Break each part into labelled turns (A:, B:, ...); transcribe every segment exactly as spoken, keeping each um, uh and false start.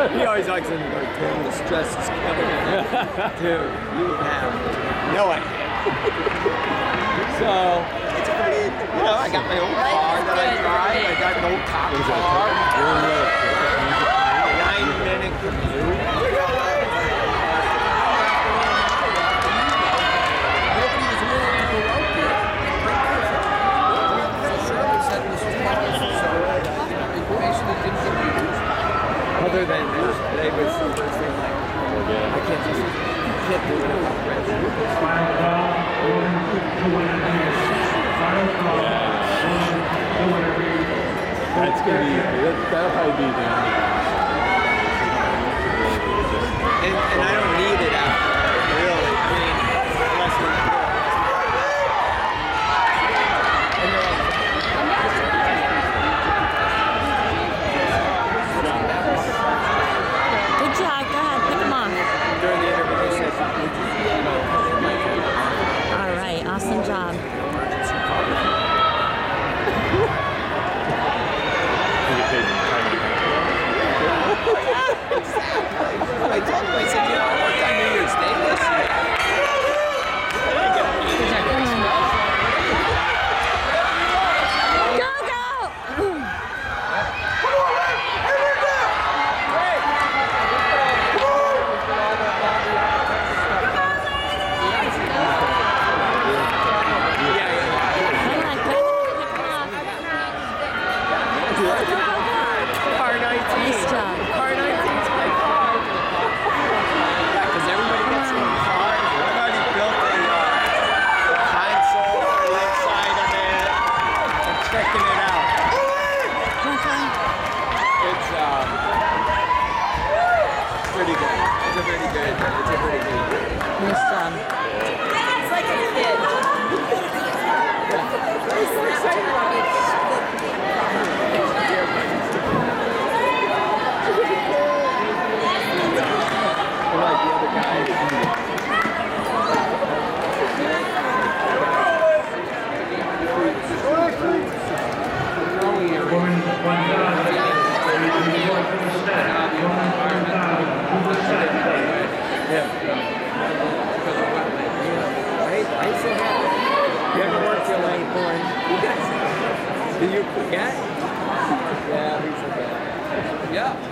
A: He always likes them to go, Tim, the stress is killing me. Dude, you have no idea. So, it's pretty, you know, I got my own car that I drive. I got an old cop car. Nine minute commute. Nobody was willing to go out there. So Shirley said this was policy, so it basically didn't get used. Other than this, they was saying like, I can't just, can't do it.
B: That's gonna be, that'll probably be the end.
A: And, and I don't need it after, really. I mean, unless we do it.
C: Good job. Go ahead. Pick them off.
A: During the interview session, would you know,
C: all right. Awesome job.
A: I told him, I said, you know, I worked on New Year's Day this year.
C: Go, go!
A: Car nineteen.
C: Nice job.
A: Car nineteen is my car. Yeah, because everybody gets one car. I've already built a uh, console for the inside of it. I'm checking it out.
C: Okay.
A: It's um, pretty good. It's a pretty good. It's a pretty good.
C: Nice job.
D: It's like a kid.
A: I'm so excited about it. Like the other guys. You ever worked your lane porn? Do you forget? Yeah, we forget. Yeah.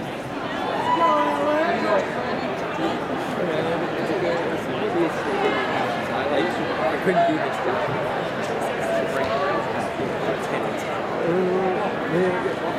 A: I couldn't do this job.